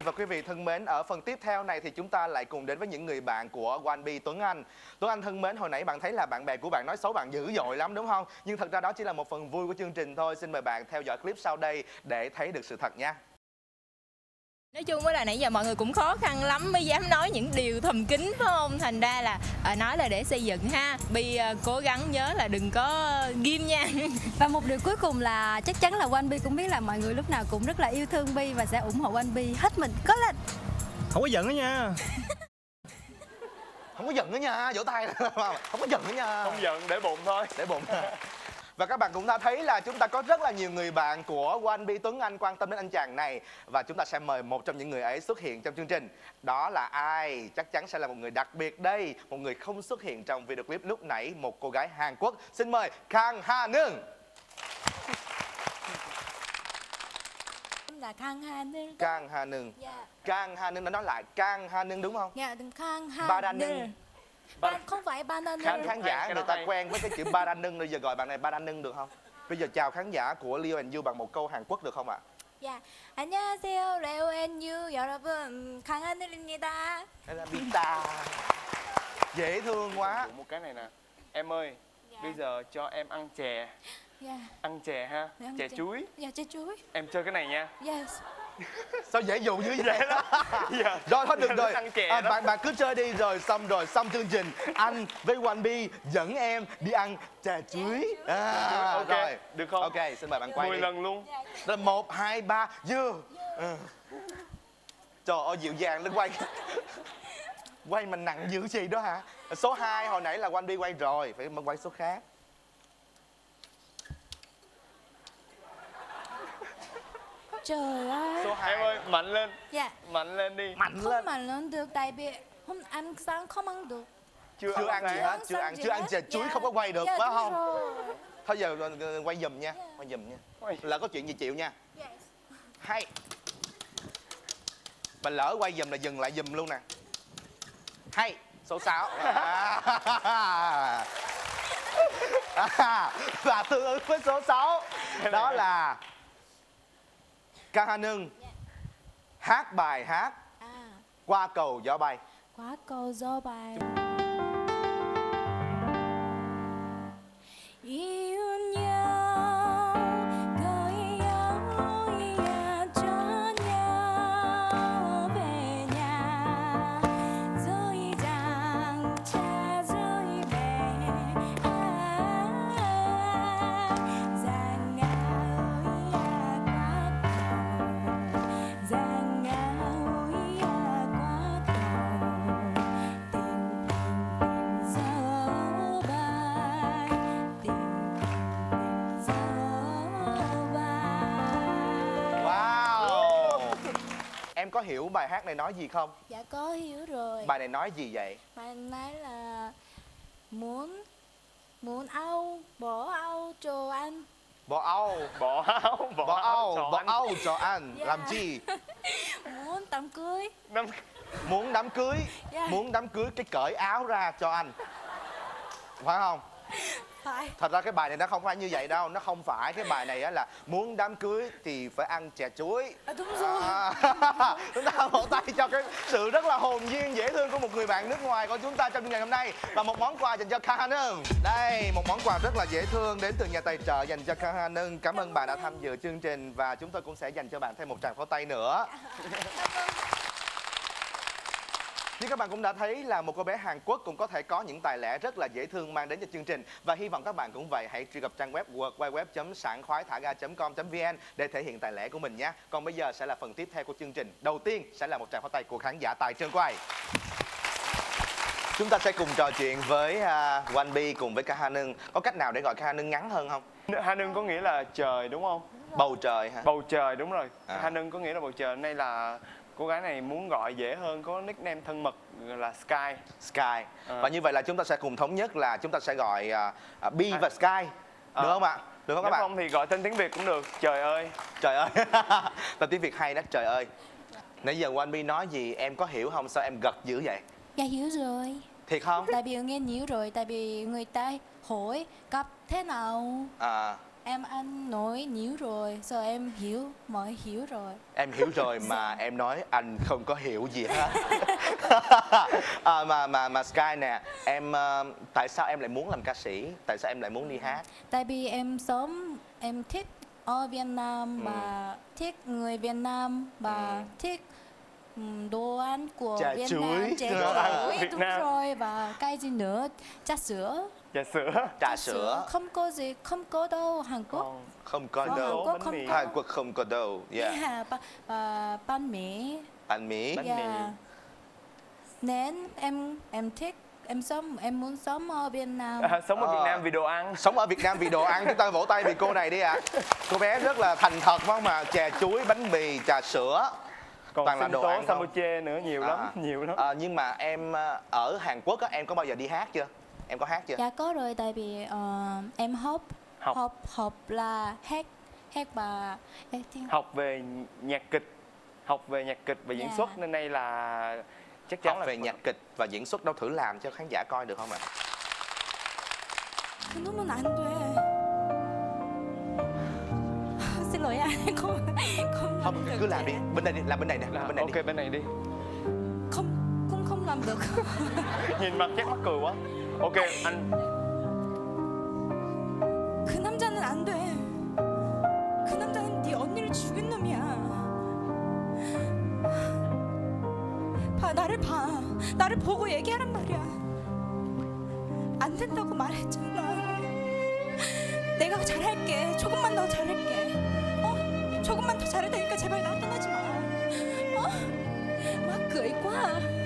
Và quý vị thân mến, ở phần tiếp theo này thì chúng ta lại cùng đến với những người bạn của Wanbi Tuấn Anh. Tuấn Anh thân mến, hồi nãy bạn thấy là bạn bè của bạn nói xấu bạn dữ dội lắm đúng không? Nhưng thật ra đó chỉ là một phần vui của chương trình thôi. Xin mời bạn theo dõi clip sau đây để thấy được sự thật nha. Nói chung là nãy giờ mọi người cũng khó khăn lắm mới dám nói những điều thầm kín phải không? Thành ra là nói là để xây dựng ha. Bi cố gắng nhớ là đừng có ghim nha. Và một điều cuối cùng là chắc chắn là Wanbi cũng biết là mọi người lúc nào cũng rất là yêu thương Bi và sẽ ủng hộ Wanbi hết mình có lên. Không có giận đó nha. Không có giận nữa nha, vỗ tay. Không có giận nữa nha. Không giận, để bụng thôi. Để bụng. Và các bạn cũng đã thấy là chúng ta có rất là nhiều người bạn của Wanbi Tuấn Anh quan tâm đến anh chàng này. Và chúng ta sẽ mời một trong những người ấy xuất hiện trong chương trình. Đó là ai? Chắc chắn sẽ là một người đặc biệt đây. Một người không xuất hiện trong video clip lúc nãy. Một cô gái Hàn Quốc. Xin mời Kang Ha Nương. Là Kang Ha Nương. Kang Ha Nương. Kang Ha Nương, đã nói lại Kang Ha Nương đúng không? Dạ, Kang Ha Ba Nương. Không phải Ba Nương. Khán giả người ta quen với cái chữ Ba Đa Nưng, bây giờ gọi bạn này Ba Đa Nưng được không? Bây giờ chào khán giả của Leo and You bằng một câu Hàn Quốc được không ạ? Dạ. 안녕하세요, Leo and You 여러분. 강하늘입니다. Vita. Dễ thương quá. Một cái này nè. Em ơi, bây giờ cho em ăn chè. Ăn chè ha. Chè chuối. Dạ, chè chuối. Em chơi cái này nha. Yes. Sao dễ dụ như vậy đó. Dạ. Rồi thôi được rồi. Ăn chè đó. Bạn cứ chơi đi rồi xong chương trình. Anh với Wanbi dẫn em đi ăn chè chuối. Ok, rồi. được không? Ok, xin mời bạn quay 10 đi. lần luôn. Rồi 1, 2, 3, dư. Trời ơi dịu dàng lên quay. Quay mà nặng dữ gì đó hả? Số 2 hồi nãy là Wanbi quay rồi, phải quay số khác. Trời ơi. Số 2 Em ơi, mạnh lên. Dạ. Mạnh lên đi. mạnh Không lên. mà lớn được tại vì hôm ăn sáng không ăn được. Chưa ăn gì hết, chưa ăn chè chuối không có quay được phải không? Thôi giờ quay giùm nha, quay giùm nha. Là có chuyện gì chịu nha. Hay. Mà lỡ quay giùm là dừng lại giùm luôn nè. Hay. Số 6. Và tương ứng với số 6 đó là Kang Ha Nương hát bài hát Qua cầu gió bay. Qua cầu gió bay. Yêu nhau, gửi nhau cho nhau về nhà, rồi chẳng cha rơi về giang áo qua cầu, giang áo qua cầu, tình gió bay, tình gió bay. Wow. Em có hiểu bài hát này nói gì không? Dạ có hiểu rồi. Bài này nói gì vậy? Bài nói là muốn bỏ áo cho anh. Bỏ áo. Bỏ áo. Bỏ áo cho anh. Dạ. Làm chi? Muốn đám cưới. Muốn đám cưới. Dạ. Muốn đám cưới cái cởi áo ra cho anh. Phải không? Phải. Thật ra cái bài này nó không phải như vậy đâu. Nó không phải. Cái bài này á là muốn đám cưới thì phải ăn chè chuối. Đúng rồi. Chúng ta vỗ tay cho cái sự rất là hồn nhiên dễ thương của một người bạn nước ngoài của chúng ta trong ngày hôm nay. Và một món quà dành cho Kang Ha Nương. Đây, một món quà rất là dễ thương đến từ nhà tài trợ dành cho Kang Ha Nương. Cảm ơn bạn đã tham dự chương trình. Và chúng tôi cũng sẽ dành cho bạn thêm một tràng pháo tay nữa. Như các bạn cũng đã thấy là một cô bé Hàn Quốc cũng có thể có những tài lẻ rất là dễ thương mang đến cho chương trình. Và hy vọng các bạn cũng vậy. Hãy truy cập trang web www.sảng-khoái-thả-ga.com.vn để thể hiện tài lẻ của mình nhé. Còn bây giờ sẽ là phần tiếp theo của chương trình. Đầu tiên sẽ là một tràng pháo tay của khán giả tại trường quay. Chúng ta sẽ cùng trò chuyện với Wanbi cùng với Kang Ha Nương. Có cách nào để gọi Kang Ha Nương ngắn hơn không? Ha Nương có nghĩa là trời đúng không? Bầu trời hả? Bầu trời đúng rồi. À. Ha Nương có nghĩa là bầu trời. Nay là cô gái này muốn gọi dễ hơn, có nickname thân mật là Sky. Sky. Và như vậy là chúng ta sẽ cùng thống nhất là chúng ta sẽ gọi Bi và Sky. Được không ạ? Được không các Nếu bạn? không thì gọi tên tiếng Việt cũng được. Trời ơi. Trời ơi. Tên tiếng Việt hay đó, trời ơi. Nãy giờ Wanbi nói gì em có hiểu không? Sao em gật dữ vậy? Dạ hiểu rồi. Thiệt không? Tại vì nghe nhiều rồi. Tại vì người ta hỏi gặp thế nào. Em ăn nói nhiều rồi, giờ em hiểu, mọi hiểu rồi. Em hiểu rồi mà em nói anh không có hiểu gì hết. Mà Sky nè, em tại sao em lại muốn làm ca sĩ? Tại sao em lại muốn đi hát? Tại vì em thích ở Việt Nam và thích người Việt Nam và thích đồ ăn của Trà Việt chuối. Nam, chè chuối, đúng rồi, và cái gì nữa, trà sữa. Trà sữa. Không có đâu Hàn Quốc. Không có Hàn đâu. Quốc không có. Hàn Quốc không có đâu. Và bánh mì. Bánh mì. Nên em thích, em muốn sống ở Việt Nam. Sống ở Việt Nam vì đồ ăn. Sống ở Việt Nam vì đồ ăn. Chúng ta vỗ tay vì cô này đi ạ. Cô bé rất là thành thật phải không mà. Chè chuối, bánh mì, trà sữa. Còn toàn là đồ ăn không? Samoche nữa, nhiều lắm. Nhưng mà em ở Hàn Quốc á, em có bao giờ đi hát chưa? Em có hát chưa? Dạ có rồi, tại vì em học là hát và học về nhạc kịch và diễn xuất, nên đây là chắc chắn học về nhạc kịch và diễn xuất. Đâu thử làm cho khán giả coi được không ạ? 그러면 안 돼. xin lỗi anh, Không, cứ làm đi. Bên đây đi, làm bên này nè. Ok, bên này đi. không làm được. Nhìn mặt chắc mắc cười quá. Ok, anh. 그 남자는 안 돼. 그 남자는 네 언니를 죽인 놈이야. 나를 보고 얘기하란 말이야. 안 된다고 말했잖아. 내가 잘할게. 조금만 더 잘할게. 조금만 더 잘할 테니까 제발 나 떠나지 마. Mắc cười quá.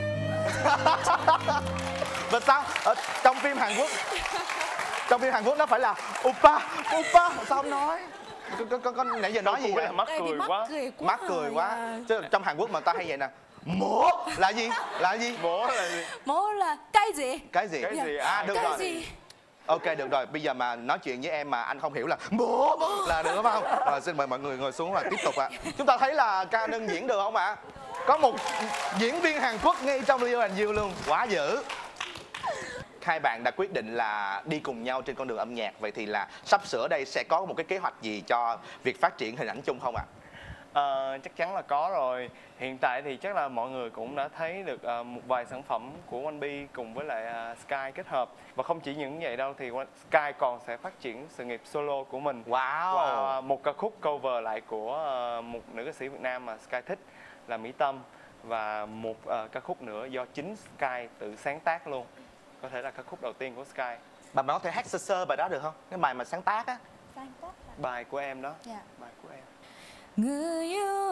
Và sao? Trong phim Hàn Quốc nó phải là Oppa. Sao không nói? Con nãy giờ nói gì vậy? Mắc cười quá. Mắc cười quá. Chứ trong Hàn Quốc mà ta hay vậy nè. Mổ là gì? Mổ là cái gì? Cái gì? Được rồi. Ok, được rồi. Bây giờ mà nói chuyện với em mà anh không hiểu là bố là được không? Rồi, xin mời mọi người ngồi xuống và tiếp tục ạ. Chúng ta thấy là Ca Nưng diễn được không ạ? Có một diễn viên Hàn Quốc ngay trong Leo and You luôn. Quá dữ. Hai bạn đã quyết định là đi cùng nhau trên con đường âm nhạc. Vậy thì là sắp sửa đây sẽ có một cái kế hoạch gì cho việc phát triển hình ảnh chung không ạ? Chắc chắn là có rồi. Hiện tại thì chắc là mọi người cũng đã thấy được một vài sản phẩm của One B cùng với lại Sky kết hợp. Và không chỉ những vậy đâu, thì Sky còn sẽ phát triển sự nghiệp solo của mình. Wow. Và một ca khúc cover lại của một nữ ca sĩ Việt Nam mà Sky thích là Mỹ Tâm. Và một ca khúc nữa do chính Sky tự sáng tác luôn. Có thể là ca khúc đầu tiên của Sky. Bà có thể hát sơ sơ bài đó được không? Cái bài mà sáng tác á. Bài của em đó. Dạ. Bài của em. Người yêu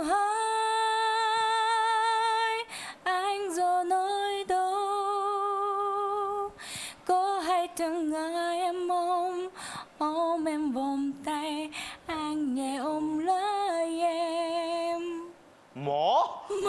hỡi, anh giờ nơi đâu? Có hay từng ngày em ôm em vòng tay, anh nhẹ ôm lấy em. Mổ.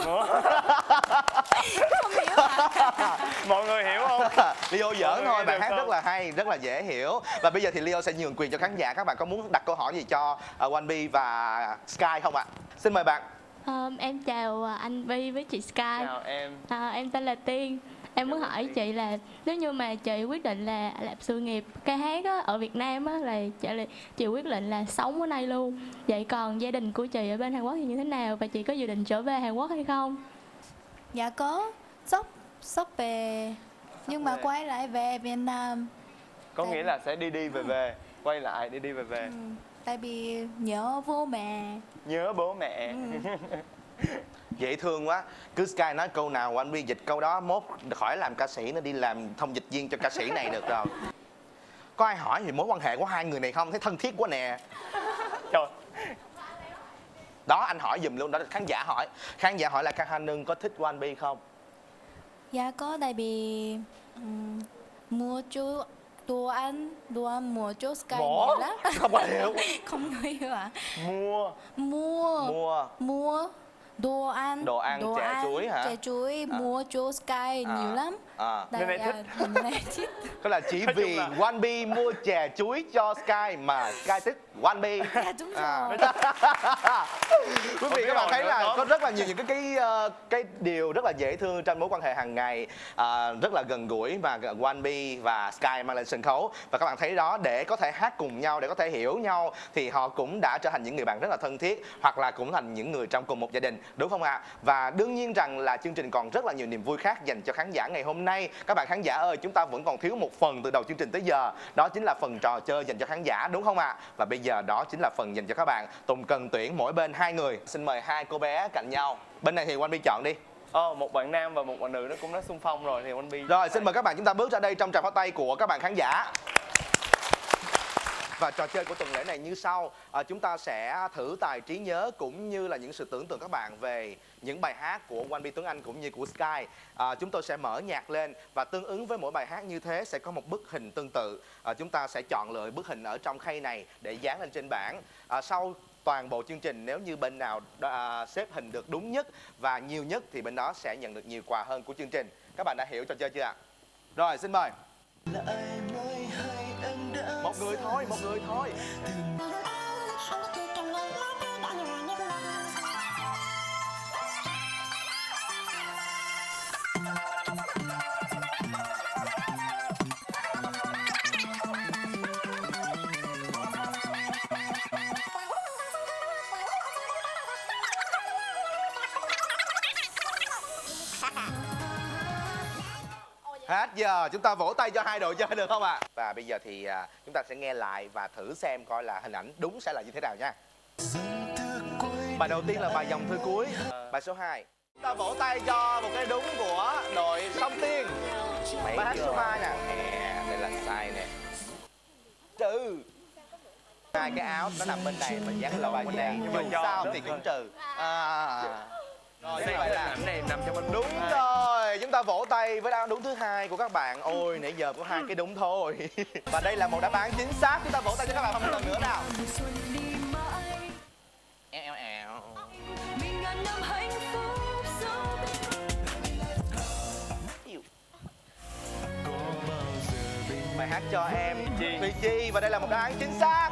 Không hiểu hả? Mọi người hiểu không? Leo giỡn thôi, bạn hát rất là hay, rất là dễ hiểu. Và bây giờ thì Leo sẽ nhường quyền cho khán giả. Các bạn có muốn đặt câu hỏi gì cho One B và Sky không ạ? Xin mời bạn. Em chào anh Bi với chị Sky. Chào em. Em tên là Tiên. Em muốn hỏi chị là nếu như mà chị quyết định là làm sự nghiệp ca hát á, ở Việt Nam á, là chị quyết định là sống ở đây luôn. Vậy còn gia đình của chị ở bên Hàn Quốc thì như thế nào? Và chị có dự định trở về Hàn Quốc hay không? Dạ có, sắp về. Nhưng mà quay lại về Việt Nam. Có nghĩa là sẽ đi về. Quay lại đi về. Tại vì nhớ bố mẹ. Nhớ bố mẹ. Dễ thương quá. Cứ Sky nói câu nào One B dịch câu đó. Mốt khỏi làm ca sĩ, nó đi làm thông dịch viên cho ca sĩ này được rồi. Có ai hỏi thì mối quan hệ của hai người này không? Thấy thân thiết quá nè. Trời. Đó, anh hỏi giùm luôn đó. Khán giả hỏi là Ca Nưng có thích One B không? Dạ có, tại vì mua chú đồ ăn mua cho Sky nhiều lắm. Không có hiểu. Không hiểu hả? Mua Đồ ăn, chè chuối hả? chè chuối mua cho Sky nhiều lắm. Nên này thích. Nên này thích. Tức là chỉ vì Wanbi mua chè chuối cho Sky mà Sky thích Wanbi. Đúng rồi. Quý vị các bạn thấy là có rất là nhiều những cái điều rất là dễ thương trong mối quan hệ hàng ngày, rất là gần gũi mà Wanbi và Sky mang lên sân khấu. Và các bạn thấy đó, để có thể hát cùng nhau, để có thể hiểu nhau thì họ cũng đã trở thành những người bạn rất là thân thiết, hoặc là cũng thành những người trong cùng một gia đình, đúng không ạ? Và đương nhiên rằng là chương trình còn rất là nhiều niềm vui khác dành cho khán giả ngày hôm nay. Các bạn khán giả ơi, chúng ta vẫn còn thiếu một phần từ đầu chương trình tới giờ, đó chính là phần trò chơi dành cho khán giả, đúng không ạ? Và bây giờ đó chính là phần dành cho các bạn. Tùng cần tuyển mỗi bên 2 người. Xin mời 2 cô bé cạnh nhau. Bên này thì Wanbi chọn đi. Một bạn nam và một bạn nữ nó cũng đã xung phong rồi thì Wanbi. Rồi, xin mời các bạn chúng ta bước ra đây trong tràng pháo tay của các bạn khán giả. Và trò chơi của tuần lễ này như sau. Chúng ta sẽ thử tài trí nhớ cũng như là những sự tưởng tượng các bạn về những bài hát của Wanbi Tuấn Anh cũng như của Sky. Chúng tôi sẽ mở nhạc lên và tương ứng với mỗi bài hát như thế sẽ có một bức hình tương tự. Chúng ta sẽ chọn lựa bức hình ở trong khay này để dán lên trên bảng. Sau toàn bộ chương trình, nếu như bên nào xếp hình được đúng nhất và nhiều nhất thì bên đó sẽ nhận được nhiều quà hơn của chương trình. Các bạn đã hiểu trò chơi chưa ạ? Rồi, xin mời. Một người thôi, một người thôi. Hết giờ, chúng ta vỗ tay cho 2 đội chơi được không ạ? Và bây giờ thì chúng ta sẽ nghe lại và thử xem coi là hình ảnh đúng sẽ là như thế nào nha. Bài đầu tiên là bài Dòng Thư Cuối. Bài số 2. Chúng ta vỗ tay cho một cái đúng của đội Song Tiên. Bài hát số 2 nè. Đây là sai nè. Trừ. 2 cái áo nó nằm bên này mà dán là bài này. Dù sao thì cũng trừ. Rồi, như vậy là ảnh này nằm trong bên đúng rồi. Chúng ta vỗ tay với đáp án đúng thứ 2 của các bạn. Ôi, nãy giờ có 2 cái đúng thôi. Và đây là một đáp án chính xác. Chúng ta vỗ tay cho các bạn một lần nữa nào. Bài hát cho em Thùy Chi, và đây là một đáp án chính xác.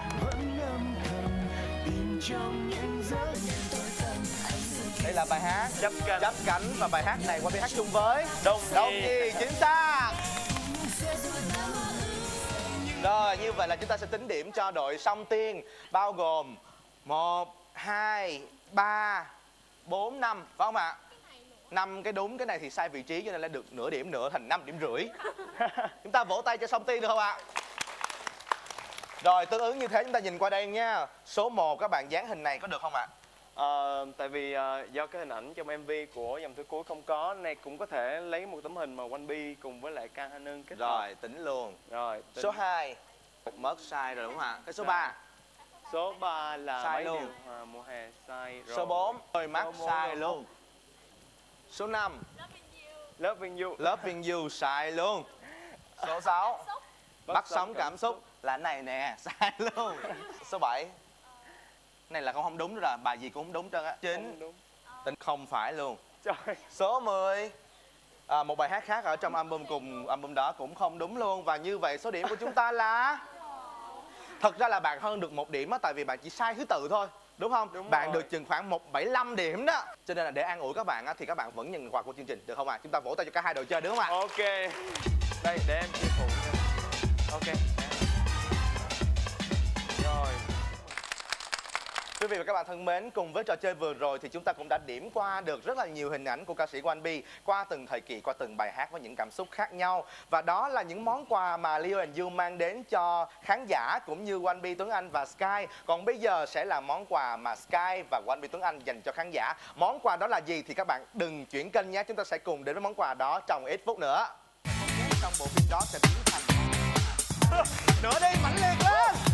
Đây là bài hát Chấp Cánh và bài hát này Wanbi hát chung với Đông Nhi, chính xác. Rồi, như vậy là chúng ta sẽ tính điểm cho đội Song Tiên, bao gồm 1, 2, 3, 4, 5, phải không ạ? 5 cái đúng, cái này thì sai vị trí cho nên là được nửa điểm nữa, thành 5,5 điểm. Chúng ta vỗ tay cho Song Tiên được không ạ? Rồi, tương ứng như thế chúng ta nhìn qua đây nha. Số 1 các bạn dán hình này có được không ạ? Tại vì do cái hình ảnh trong MV của Dòng Thư Cuối không có, nên cũng có thể lấy một tấm hình mà Wanbi cùng với lại Ca Nương kết hợp. Rồi, tính luôn. Rồi, tính. Số 2 mất sai rồi đúng không ạ? Cái số 3. Số 3 là sai mấy luôn. điều mùa hè sai rồi. Số 4 hơi mắc sai luôn. Số 5 Loving You. Loving You sai luôn. Số 6 Bắt Sóng Cảm Xúc là này nè, sai luôn. Số 7 này là không đúng rồi, bài gì cũng không đúng trơn á. 9 tính không phải luôn. Trời. Số 10 một bài hát khác ở trong album cùng album đó cũng không đúng luôn. Và như vậy số điểm của chúng ta là thật ra là bạn hơn được 1 điểm á, tại vì bạn chỉ sai thứ tự thôi, đúng không? Đúng bạn rồi. được chừng khoảng 175 điểm đó. Cho nên là để an ủi các bạn á, thì các bạn vẫn nhận quà của chương trình, được không ạ? Chúng ta vỗ tay cho cả 2 đội chơi, được không ạ? Ok. Đây, để em chia phụ nha. Ok. Rồi. Quý vị và các bạn thân mến, cùng với trò chơi vừa rồi thì chúng ta cũng đã điểm qua được rất là nhiều hình ảnh của ca sĩ Wanbi qua từng thời kỳ, qua từng bài hát với những cảm xúc khác nhau. Và đó là những món quà mà Leo and You mang đến cho khán giả cũng như Wanbi Tuấn Anh và Sky. Còn bây giờ sẽ là món quà mà Sky và Wanbi Tuấn Anh dành cho khán giả. Món quà đó là gì thì các bạn đừng chuyển kênh nhé. Chúng ta sẽ cùng đến với món quà đó trong ít phút nữa. Trong bộ phim đó sẽ biến thành nữa đi, mạnh liệt lên.